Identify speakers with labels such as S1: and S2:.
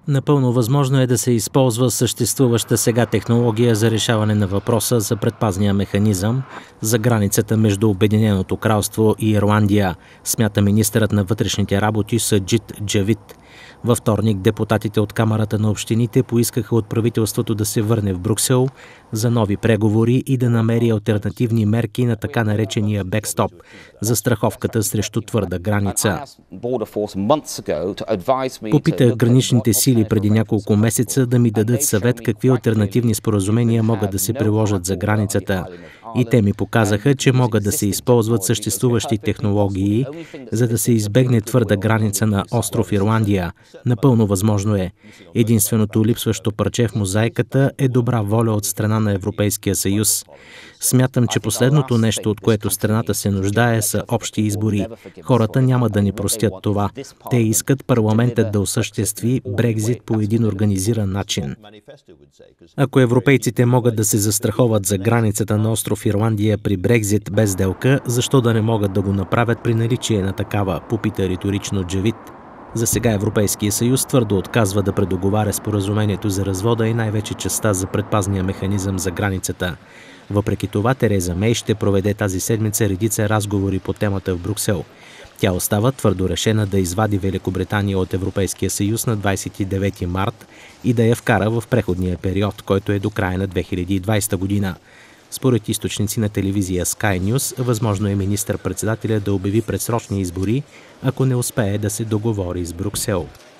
S1: Напълно възможно е да се използва съществуваща сега технология за решаване на въпроса за предпазния механизъм за границата между Обединеното кралство и Ирландия, смята министърът на вътрешните работи Саджид Джавид. Във вторник депутатите от Камарата на общините поискаха от правителството да се върне в Брюксел за нови преговори и да намери алтернативни мерки на така наречения бекстоп – застраховката срещу твърда граница. Попитах граничните сили преди няколко месеца да ми дадат съвет какви алтернативни споразумения могат да се приложат за границата. И те ми показаха, че могат да се използват съществуващи технологии, за да се избегне твърда граница на остров Ирландия. Напълно възможно е. Единственото липсващо парче в мозайката е добра воля от страна на Европейския съюз. Смятам, че последното нещо, от което страната се нуждае, са общи избори. Хората няма да ни простят това. Те искат парламентът да осъществи Брекзит по един организиран начин. Ако европейците могат да се застраховат за границата на остров Ирландия при Брекзит без сделка, защо да не могат да го направят при наличие на такава, попита риторично Джавид. За сега Европейския съюз твърдо отказва да предоговаря споразумението за развода и най-вече частта за предпазния механизъм за границата. Въпреки това, Тереза Мей ще проведе тази седмица редица разговори по темата в Брюксел. Тя остава твърдо решена да извади Великобритания от Европейския съюз на 29 март и да я вкара в преходния период, който е до края на 2020 година. Според източници на телевизия Sky News, възможно е министър-председателя да обяви предсрочни избори, ако не успее да се договори с Брюксел.